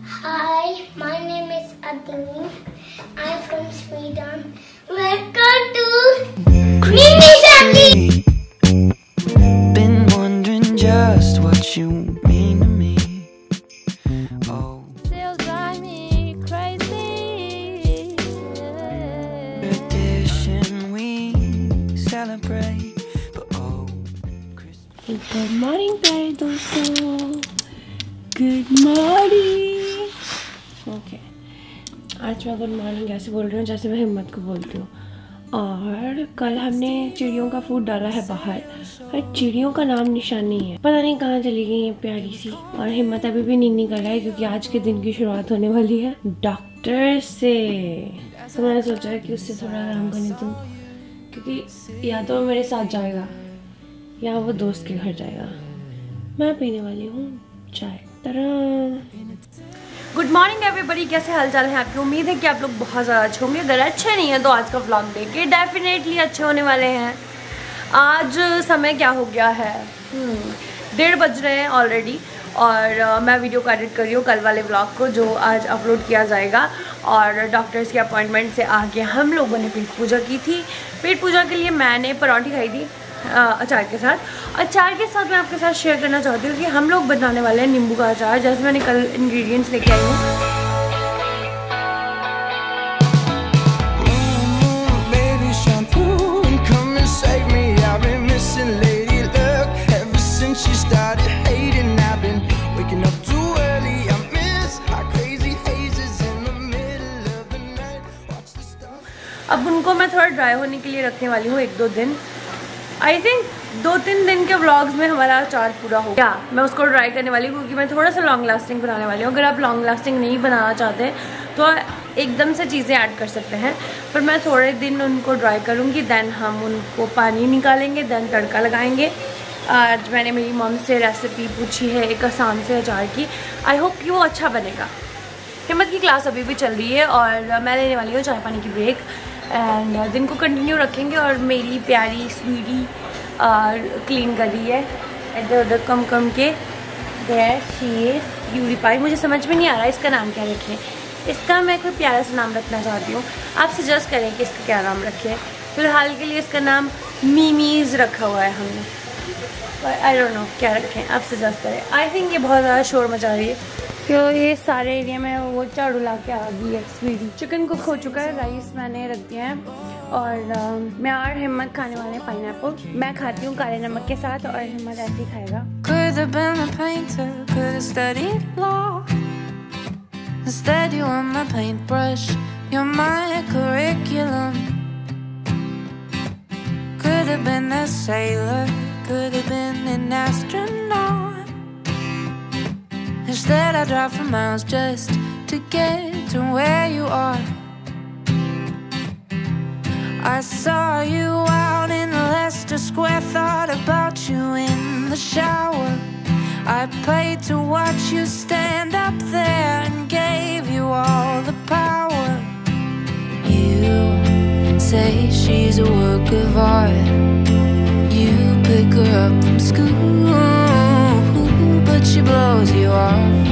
Hi, my name is Adini. I'm from Sweden. Welcome to Mimi Family. Been wondering just what you mean to me. Oh, still drive me crazy. tradition we celebrate, but oh, good morning प्यारे दोस्तों, good morning. Okay, आज मैं good morning ऐसे बोल रही हूँ जैसे मैं हिम्मत को बोलती हूँ। और कल हमने चिड़ियों का फूड डाला है बाहर, पर चिड़ियों का नाम निशान नहीं है, पता नहीं कहाँ चली गई है प्यारी सी। और हिम्मत अभी भी नींद नहीं कर रहा है क्योंकि आज के दिन की शुरुआत होने वाली है डॉक्टर से। तो मैंने सोचा कि उससे थोड़ा आराम करने दूँ, क्योंकि या तो मेरे साथ जाएगा या वो दोस्त के घर जाएगा। मैं पीने वाली हूँ चाय। गुड मॉर्निंग एवरीबडी, कैसे हालचाल है आपकी? उम्मीद है कि आप लोग बहुत ज़्यादा अच्छे होंगे। अगर अच्छे नहीं हैं तो आज का व्लॉग देखिए, डेफिनेटली अच्छे होने वाले हैं। आज समय क्या हो गया है, 1:30 बज रहे हैं ऑलरेडी। और मैं वीडियो को एडिट कर रही हूँ कल वाले व्लॉग को, जो आज अपलोड किया जाएगा। और डॉक्टर्स के अपॉइंटमेंट से आगे हम लोगों ने पेट पूजा की थी। पेट पूजा के लिए मैंने पराठे खाई थी अचार के साथ। अचार के साथ मैं आपके साथ शेयर करना चाहती हूँ कि हम लोग बनाने वाले हैं नींबू का अचार, जैसे मैंने कल इंग्रेडिएंट्स लेके आई हूँ। अब उनको मैं थोड़ा ड्राई होने के लिए रखने वाली हूँ 1-2 दिन। आई थिंक 2-3 दिन के व्लॉग्स में हमारा अचार पूरा हो गया। मैं उसको ड्राई करने वाली हूँ क्योंकि मैं थोड़ा सा लॉन्ग लास्टिंग बनाने वाली हूँ। अगर आप लॉन्ग लास्टिंग नहीं बनाना चाहते तो एकदम से चीज़ें ऐड कर सकते हैं, पर मैं थोड़े दिन उनको ड्राई करूँगी, देन हम उनको पानी निकालेंगे, देन तड़का लगाएंगे। आज मैंने मेरी मॉम से रेसिपी पूछी है एक आसान से अचार की। आई होप कि वो अच्छा बनेगा। हिम्मत की क्लास अभी भी चल रही है और मैं लेने वाली हूँ चाय पानी की ब्रेक, एंड दिन को कंटिन्यू रखेंगे। और मेरी प्यारी स्वीटी क्लीन कर रही है इधर उधर कम के। There she is purify. मुझे समझ में नहीं आ रहा इसका नाम क्या रखें। इसका मैं कोई प्यारा सा नाम रखना चाहती हूँ, आप सजेस्ट करें कि इसका क्या नाम रखें। फिलहाल के लिए इसका नाम मीमीज़ रखा हुआ है हमने, पर आई डोंट नो क्या रखें, आप सजेस्ट करें। आई थिंक ये बहुत ज़्यादा शोर मचा रही है क्यों ये सारे एरिया में वो झाड़ू ला के आ गई है स्वीटी। चिकन कुक हो चुका है, राइस मैंने रख दिया है, और मैं और हिम्मत खाने वाले हैं पाइनएप्पल। मैं खाती हूँ काले नमक के साथ और हिम्मत ऐसे ही खाएगा। could have been a painter, could have studied law. Instead you are my paintbrush, you're my curriculum. Could have been a sailor, could have been an astronaut. Instead I drive for miles just to get to where you are. I saw you out in Leicester Square, thought about you in the shower. I paid to watch you stand up there and gave you all the power. You say she's a work of art. You pick her up from school, but she blows you off.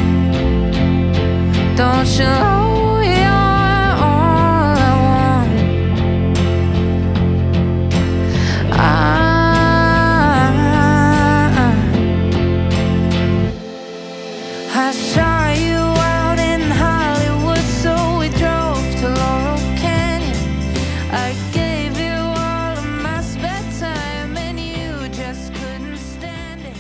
Don't you know you're all I want? I saw you out in Hollywood, so we drove to Laurel Canyon. I gave you all of my spare time and you just couldn't stand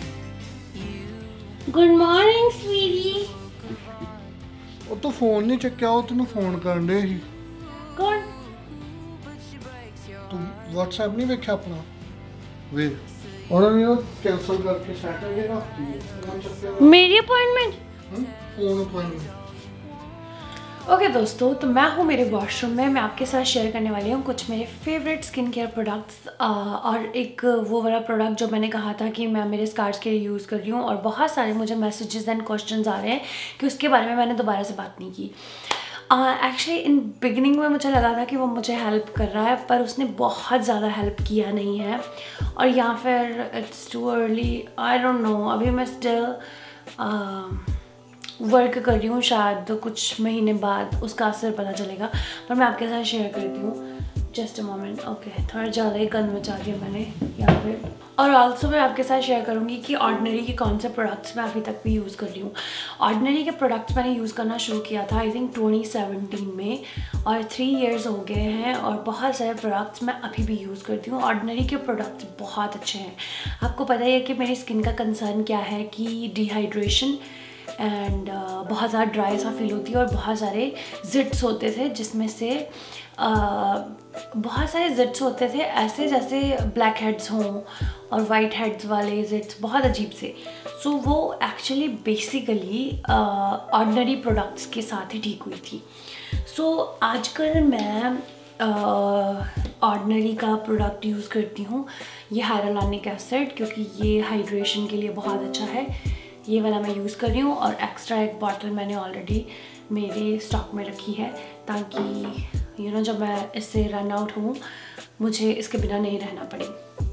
it. Good morning sweetie. ਉਹ ਤੂੰ phone ਨਹੀਂ ਚੱਕਿਆ, ਉਹ ਤੈਨੂੰ phone ਕਰਨ ਦੇ ਸੀ। कौन? ਤੂੰ WhatsApp ਨਹੀਂ ਵੇਖਿਆ ਆਪਣਾ? ਵੇ ਉਹਨਾਂ ਨੇ ਉਹ ਕੈਂਸਲ ਕਰਕੇ ਸੈਟਰਡੇ ਰੱਖਤੀ ਹੈ, ਉਹਨਾਂ ਚੱਕਿਆ मेरी अपॉइंटमेंट। Phone appointment. ओके दोस्तों, तो मैं हूँ मेरे वॉशरूम में। मैं आपके साथ शेयर करने वाली हूँ कुछ मेरे फेवरेट स्किन केयर प्रोडक्ट्स, और एक वो वाला प्रोडक्ट जो मैंने कहा था कि मैं मेरे स्कार्स के लिए यूज़ कर रही हूँ। और बहुत सारे मुझे मैसेजेस एंड क्वेश्चंस आ रहे हैं कि उसके बारे में मैंने दोबारा से बात नहीं की। एक्चुअली इन बिगिनिंग में मुझे लगा था कि वो मुझे हेल्प कर रहा है, पर उसने बहुत ज़्यादा हेल्प किया नहीं है। और या फिर it's too early, I don't know. अभी मैं स्टिल वर्क कर रही हूँ, शायद कुछ महीने बाद उसका असर पता चलेगा, पर मैं आपके साथ शेयर करती हूँ। Just a moment. ओके, थोड़ा ज़्यादा ही गंद मचा दिया मैंने यहाँ पे। और ऑल्सो मैं आपके साथ शेयर करूँगी कि ऑर्डिनरी के कौन से प्रोडक्ट्स मैं अभी तक भी यूज़ कर रही हूँ। ऑर्डिनरी के प्रोडक्ट्स मैंने यूज़ करना शुरू किया था आई थिंक 2017 में, और 3 इयर्स हो गए हैं, और बहुत सारे प्रोडक्ट्स मैं अभी भी यूज़ करती हूँ। ऑर्डिनरी के प्रोडक्ट्स बहुत अच्छे हैं। आपको पता ही है कि मेरी स्किन का कंसर्न क्या है, कि डिहाइड्रेशन एंड बहुत ज़्यादा ड्राई सा फील होती है, और बहुत सारे जिट्स होते थे, जिसमें से बहुत सारे जिट्स होते थे ऐसे जैसे ब्लैक हेड्स हों और वाइट हेड्स वाले जिट्स, बहुत अजीब से। सो वो एक्चुअली बेसिकली ऑर्डिनरी प्रोडक्ट्स के साथ ही ठीक हुई थी। सो आजकल मैं ऑर्डिनरी का प्रोडक्ट यूज़ करती हूँ, ये हाइलुरोनिक एसिड, क्योंकि ये हाइड्रेशन के लिए बहुत अच्छा है। ये वाला मैं यूज़ कर रही हूँ, और एक्स्ट्रा एक बॉटल मैंने ऑलरेडी मेरे स्टॉक में रखी है, ताकि जब मैं इससे रन आउट हूँ मुझे इसके बिना नहीं रहना पड़े।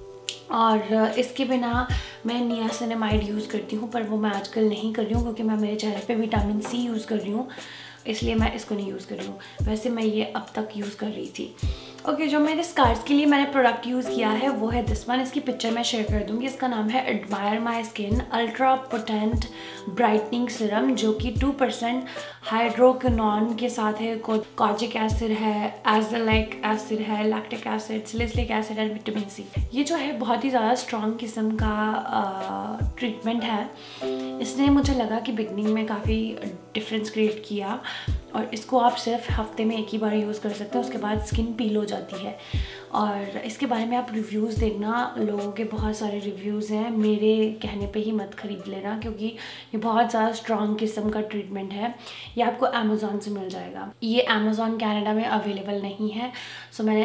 और इसके बिना मैं नियासिनामाइड यूज़ करती हूँ, पर वो मैं आजकल नहीं कर रही हूँ, क्योंकि मैं मेरे चेहरे पे विटामिन सी यूज़ कर रही हूँ, इसलिए मैं इसको नहीं यूज़ कर रही हूँ। वैसे मैं ये अब तक यूज़ कर रही थी। ओके, जो मेरे स्कार्स के लिए मैंने प्रोडक्ट यूज़ किया है वो है दिस वन। इसकी पिक्चर मैं शेयर कर दूँगी। इसका नाम है Admire My Skin ultra potent brightening serum, जो कि 2% हाइड्रोक्विनोन के साथ है, कॉजिक एसिड है, एज़ेलिक एसिड है, लैक्टिक एसिड, सैलिसिलिक एसिड और विटामिन सी। ये जो है बहुत ही ज़्यादा स्ट्रॉन्ग किस्म का ट्रीटमेंट है। इसने मुझे लगा कि बिगनिंग में काफ़ी डिफरेंस क्रिएट किया, और इसको आप सिर्फ हफ्ते में एक ही बार यूज़ कर सकते हैं, उसके बाद स्किन पील हो जाती है। और इसके बारे में आप रिव्यूज़ देखना, लोगों के बहुत सारे रिव्यूज़ हैं, मेरे कहने पे ही मत ख़रीद लेना, क्योंकि ये बहुत ज़्यादा स्ट्रॉन्ग किस्म का ट्रीटमेंट है। ये आपको अमेज़ॉन से मिल जाएगा। ये अमेज़ॉन कनाडा में अवेलेबल नहीं है, सो मैंने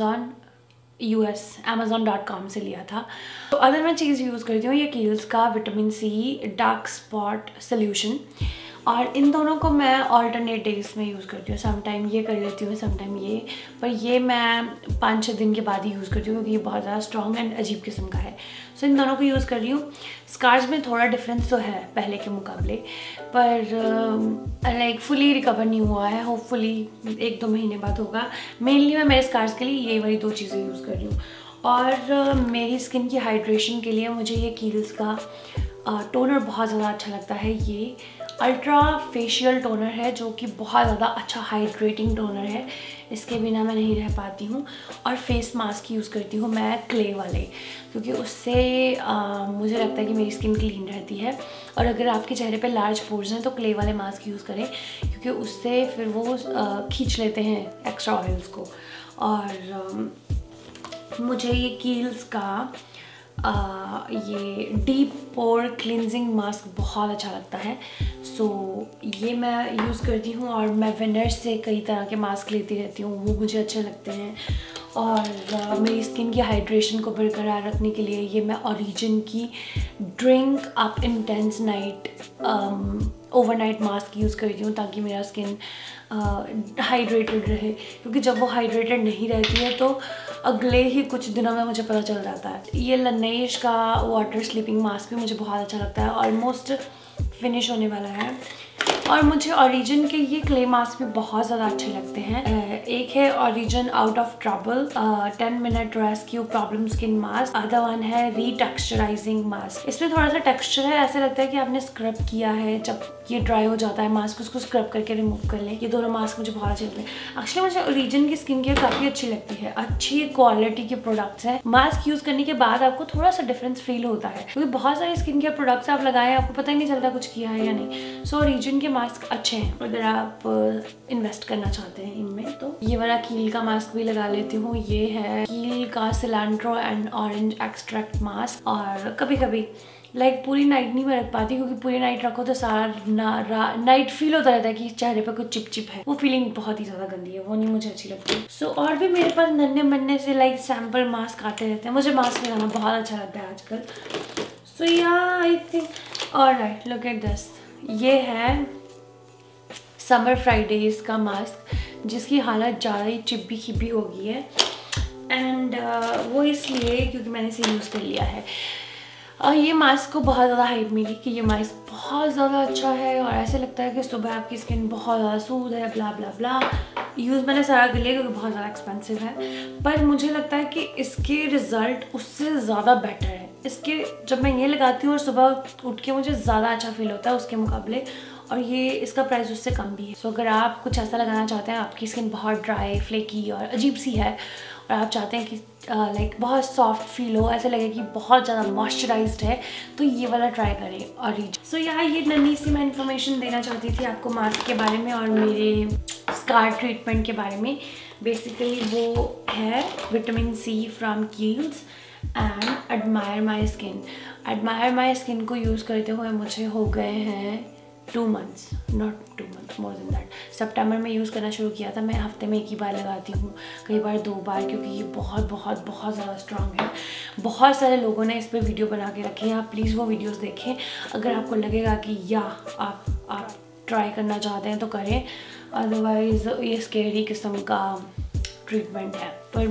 amazon.com से लिया था। तो अगर मैं चीज़ यूज़ करती हूँ ये कील्स का vitamin C dark spot solution, और इन दोनों को मैं ऑल्टरनेट डेज में यूज़ करती हूँ। समटाइम ये कर लेती हूँ, समटाइम ये, पर ये मैं 5-6 दिन के बाद ही यूज़ करती हूँ, क्योंकि ये बहुत ज़्यादा स्ट्रॉन्ग एंड अजीब किस्म का है। सो इन दोनों को यूज़ कर रही हूँ। स्कार्स में थोड़ा डिफरेंस तो है पहले के मुकाबले, पर लाइक फुली रिकवर नहीं हुआ है। होपफुली 1-2 महीने बाद होगा। मेनली मैं मेरे स्कार्स के लिए ये वाली 2 चीज़ें यूज़ कर रही हूँ, और मेरी स्किन की हाइड्रेशन के लिए मुझे ये कील्स का टोनर बहुत ज़्यादा अच्छा लगता है। ये अल्ट्रा फेशियल टोनर है, जो कि बहुत ज़्यादा अच्छा हाइड्रेटिंग टोनर है। इसके बिना मैं नहीं रह पाती हूँ। और फेस मास्क यूज़ करती हूँ मैं क्ले वाले, क्योंकि उससे मुझे लगता है कि मेरी स्किन क्लीन रहती है। और अगर आपके चेहरे पे लार्ज पोर्स हैं तो क्ले वाले मास्क यूज़ करें, क्योंकि उससे फिर वो खींच लेते हैं एक्स्ट्रा ऑयल्स को। और मुझे ये कील्स का ये डीप पोर क्लिनजिंग मास्क बहुत अच्छा लगता है। सो ये मैं यूज़ करती हूँ, और मैं विनर्स से कई तरह के मास्क लेती रहती हूँ, वो मुझे अच्छे लगते हैं। और मेरी स्किन की हाइड्रेशन को बरकरार रखने के लिए ये मैं ओरिजिन की Drink Up intense night overnight mask use करती हूँ, ताकि मेरा स्किन हाइड्रेटेड रहे, क्योंकि जब वो हाइड्रेटेड नहीं रहती है तो अगले ही कुछ दिनों में मुझे पता चल जाता है। ये लनेश का वाटर स्लीपिंग मास्क भी मुझे बहुत अच्छा लगता है, ऑलमोस्ट फिनिश होने वाला है। और मुझे ओरिजिन के ये क्ले मास्क भी बहुत ज़्यादा अच्छे लगते हैं। एक है Origins Out of Trouble 10 minute rescue problem skin mask, other one है रीटेक्सचराइजिंग मास्क। इसमें थोड़ा सा टेक्सचर है, ऐसे लगता है कि आपने स्क्रब किया है। जब ये ड्राई हो जाता है मास्क, उसको स्क्रब करके रिमूव कर लें। ये दोनों मास्क मुझे बहुत अच्छे लगते हैं। एक्चुअली मुझे ओरिजिन की स्किन केयर काफ़ी अच्छी लगती है, अच्छी क्वालिटी के प्रोडक्ट्स हैं। मास्क यूज़ करने के बाद आपको थोड़ा सा डिफरेंस फील होता है, क्योंकि बहुत सारे स्किन केयर प्रोडक्ट्स आप लगाएं, आपको पता ही नहीं चलता कुछ किया है या नहीं। सो ओरिजिन के मास्क अच्छे हैं अगर आप इन्वेस्ट करना चाहते हैं इनमें। तो ये वाला कील का मास्क भी लगा लेती हूँ। ये है कील का cilantro and orange extract mask. और कभी कभी पूरी नाइट नहीं मैं रख पाती, क्योंकि पूरी नाइट रखो तो सारा नाइट फील होता रहता है कि चेहरे पे कुछ चिप है। वो फीलिंग बहुत ही ज़्यादा गंदी है, वो नहीं मुझे अच्छी लगती। सो और भी मेरे पास नन्हे मन्ने से सैम्पल मास्क आते रहते हैं। मुझे मास्क लगाना बहुत अच्छा लगता है आजकल। सो या I think alright, look at this. ये है समर फ्राइडेज का मास्क, जिसकी हालत ज़्यादा ही चिपी खिपी हो गई है, एंड वो इसलिए क्योंकि मैंने इसे यूज़ कर लिया है। ये मास्क को बहुत ज़्यादा हाइप मिली कि ये मास्क बहुत ज़्यादा अच्छा है और ऐसे लगता है कि सुबह आपकी स्किन बहुत ज़्यादा सूद है, ब्ला ब्ला ब्ला। यूज़ मैंने सारा कर लिया क्योंकि बहुत ज़्यादा एक्सपेंसिव है, पर मुझे लगता है कि इसके रिज़ल्ट उससे ज़्यादा बेटर है। इसके जब मैं ये लगाती हूँ और सुबह उठ के मुझे ज़्यादा अच्छा फील होता है उसके मुकाबले, और ये इसका प्राइस उससे कम भी है। सो अगर आप कुछ ऐसा लगाना चाहते हैं, आपकी स्किन बहुत ड्राई, फ्लेकी और अजीब सी है और आप चाहते हैं कि लाइक बहुत सॉफ्ट फील हो, ऐसे लगे कि बहुत ज़्यादा मॉइस्चराइज्ड है, तो ये वाला ट्राई करें। और सो यहाँ ये नन्ही सी मैं इन्फॉर्मेशन देना चाहती थी आपको मास्क के बारे में और मेरे स्कार ट्रीटमेंट के बारे में। बेसिकली वो है vitamin C from Kiehl's and Admire My Skin. Admire My Skin को यूज़ करते हुए मुझे हो गए हैं 2 months, not 2 months, more than that. सितंबर में यूज़ करना शुरू किया था। मैं हफ्ते में 1 ही बार लगाती हूँ, कई बार 2 बार, क्योंकि ये बहुत बहुत बहुत ज़्यादा स्ट्रॉन्ग है। बहुत सारे लोगों ने इस पर वीडियो बना के रखी है, आप प्लीज़ वो वीडियोस देखें। अगर आपको लगेगा कि या आप ट्राई करना चाहते हैं तो करें, अदरवाइज़ ये स्कैरी किस्म का ट्रीटमेंट है। पर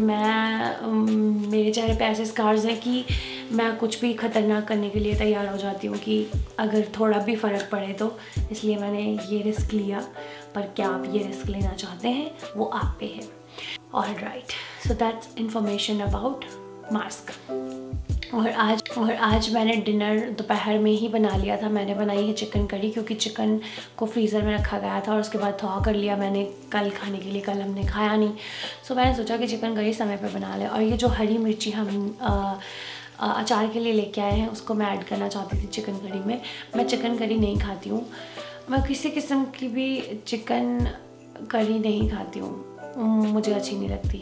मेरे चेहरे पे ऐसे स्कार्स हैं कि मैं कुछ भी ख़तरनाक करने के लिए तैयार हो जाती हूँ कि अगर थोड़ा भी फ़र्क पड़े तो, इसलिए मैंने ये रिस्क लिया। पर क्या आप ये रिस्क लेना चाहते हैं वो आप पे है। Alright, so that's information about mask. और आज मैंने डिनर दोपहर में ही बना लिया था। मैंने बनाई है चिकन करी, क्योंकि चिकन को फ्रीज़र में रखा गया था और उसके बाद थॉ कर लिया मैंने कल खाने के लिए। कल हमने खाया नहीं, सो मैंने सोचा कि चिकन करी समय पे बना लें। और ये जो हरी मिर्ची हम अचार के लिए लेके आए हैं उसको मैं ऐड करना चाहती थी चिकन करी में। मैं चिकन करी नहीं खाती हूँ, मैं किसी किस्म की भी चिकन करी नहीं खाती हूँ, मुझे अच्छी नहीं लगती।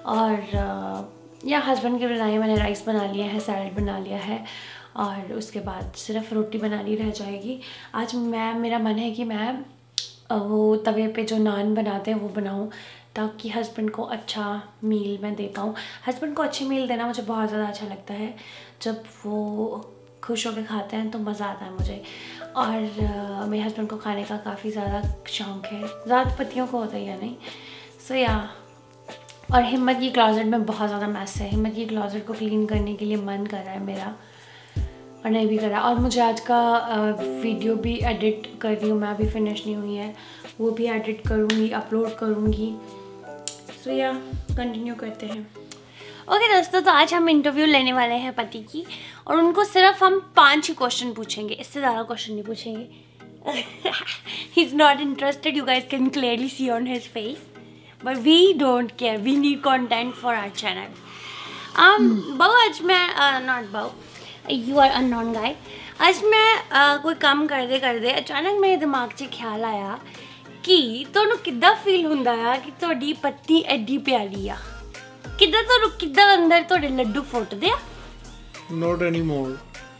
और या हस्बैंड के बनाए मैंने राइस बना लिया है, सैलड बना लिया है, और उसके बाद सिर्फ रोटी बनानी रह जाएगी। आज मेरा मन है कि मैं वो तवे पे जो नान बनाते हैं वो बनाऊं, ताकि हस्बैंड को अच्छा मील मैं दे पाऊँ। हस्बैंड को अच्छी मील देना मुझे बहुत ज़्यादा अच्छा लगता है। जब वो खुश होकर खाते हैं तो मज़ा आता है मुझे। और मेरे हस्बैंड को खाने का काफ़ी ज़्यादा शौक़ है, ज़्यादा पतियों को होता ही है नहीं। सो या, और हिम्मत की क्लोजेट में बहुत ज़्यादा मैस है। हिम्मत की क्लोजेट को क्लीन करने के लिए मन कर रहा है मेरा, और नहीं भी कर रहा। और मुझे आज का वीडियो भी एडिट कर रही हूँ मैं, अभी फिनिश नहीं हुई है, वो भी एडिट करूँगी, अपलोड करूँगी। सो या, कंटिन्यू करते हैं। ओके दोस्तों, तो आज हम इंटरव्यू लेने वाले हैं पति की, और उनको सिर्फ हम 5 ही क्वेश्चन पूछेंगे, इससे ज़्यादा क्वेश्चन नहीं पूछेंगे। He is not interested, you guys can clearly see on his face, but we don't care, we need content for our channel. बहु, आज मैं not बहु, you are unknown guy। आज मैं कोई काम करते करते अचानक मेरे दिमाग 'ਚ ख्याल आया कि ਤੁਹਾਨੂੰ ਕਿੱਦਾਂ ਫੀਲ ਹੁੰਦਾ ਆ ਕਿ ਤੁਹਾਡੀ ਪਤਨੀ ਐਡੀ ਪਿਆਰੀ ਆ, ਕਿੱਦਾਂ ਅੰਦਰ ਤੁਹਾਡੇ ਲੱਡੂ ਫੁੱਟਦੇ ਆ? Not anymore.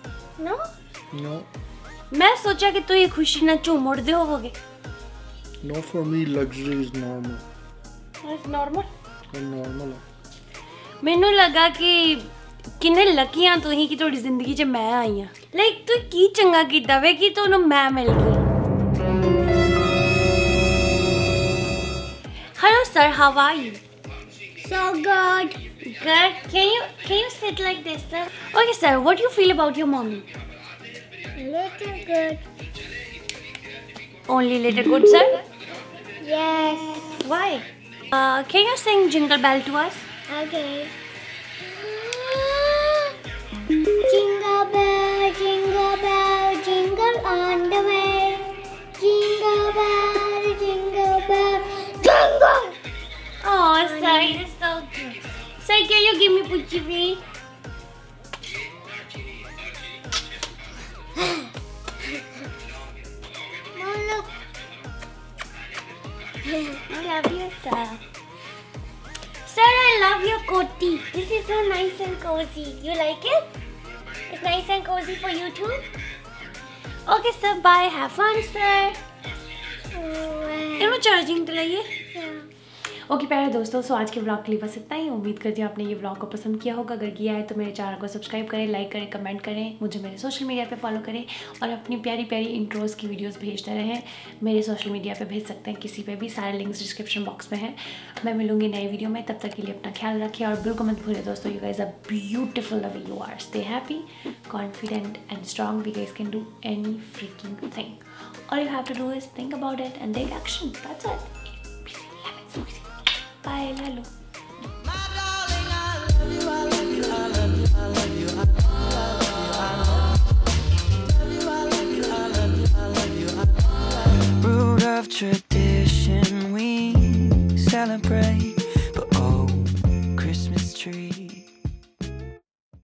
No? ਮੈਂ ਸੋਚਿਆ ਕਿ ਤੁਸੀਂ ਖੁਸ਼ੀ ਨਾਲ ਝੂਮ ਉੱਠਦੇ ਹੋਵੋਗੇ। No, for me luxury is normal. It's normal? Normal. ਮੈਨੂੰ ਲੱਗਾ ਕਿ ਕਿੰਨੇ ਲੱਕੀ ਆ ਤੁਸੀਂ ਕਿ ਤੁਹਾਡੀ ਜ਼ਿੰਦਗੀ 'ਚ ਮੈਂ ਆਈ ਆ। ਲਾਈਕ ਤੂੰ ਕੀ ਚੰਗਾ ਕੀਤਾ ਵੇ ਕਿ ਤੁਹਾਨੂੰ ਮੈਂ ਮਿਲ ਗਈ। Hello sir, how are you? So good. Good. Can you sit like this, sir? Okay sir, what do you feel about your mommy? Little good. Only little good, sir? Yes. Why? Can you sing Jingle Bell to us? Okay. Jingle bell, jingle on the way. Jingle bell, jingle. Oh, sir, you're so cute. Sir, can you give me Pucci please? Oh, look. I love you, sir. Sir, I love your coati. This is so nice and cozy. You like it? It's nice and cozy for you too? Okay, sir, bye. Have fun, sir. Oh, You know charging to like okay प्यारे दोस्तों, सो आज के vlog के लिए बस इतना ही। उम्मीद करती हूँ आपने ये व्लॉग को पसंद किया होगा। अगर किया है तो मेरे चैनल को सब्सक्राइब करें, लाइक करें, कमेंट करें, मुझे मेरे सोशल मीडिया पे फॉलो करें और अपनी प्यारी प्यारी इंट्रोज़ की वीडियोस भेजते रहें। मेरे सोशल मीडिया पे भेज सकते हैं किसी पे भी, सारे लिंक्स डिस्क्रिप्शन बॉक्स में हैं। मैं मिलूंगी नई वीडियो में, तब तक के लिए अपना ख्याल रखिए और बिल्कुल मत भूलिए दोस्तों, you guys are beautiful the way you are. Stay happy, confident and strong. You guys can do any freaking thing. All you have to do is think about it and take action. That's it. So easy. Bye, Lalu. Root of tradition, we celebrate